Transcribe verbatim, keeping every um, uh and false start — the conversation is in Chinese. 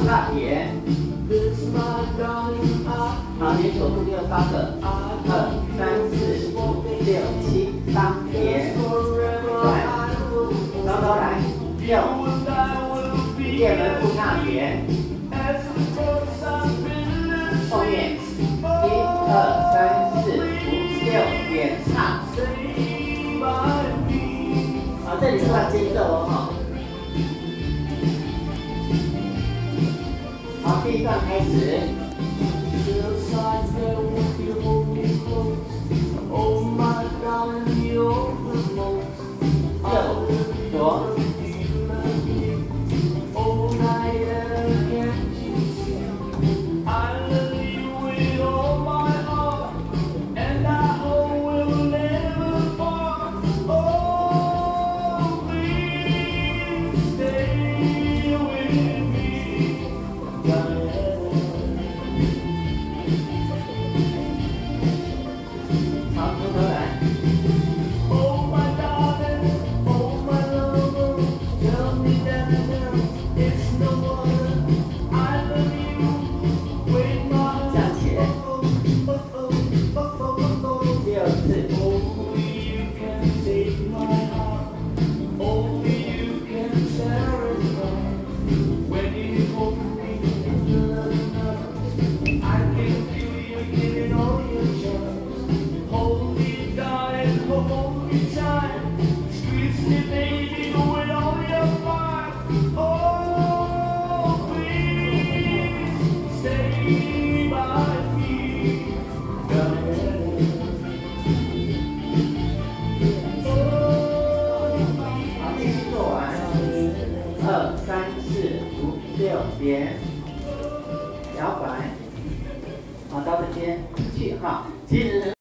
好，大撇。好，连手部六八个，二三四五六七，三撇，转，高高来，六，叶门部大撇，后面，一二三四五六点唱。好，这里算节奏哦，哈。好，第一段开始。 右左，好，从头来。 二三四五六点，摇摆，好，到这边去哈。其实。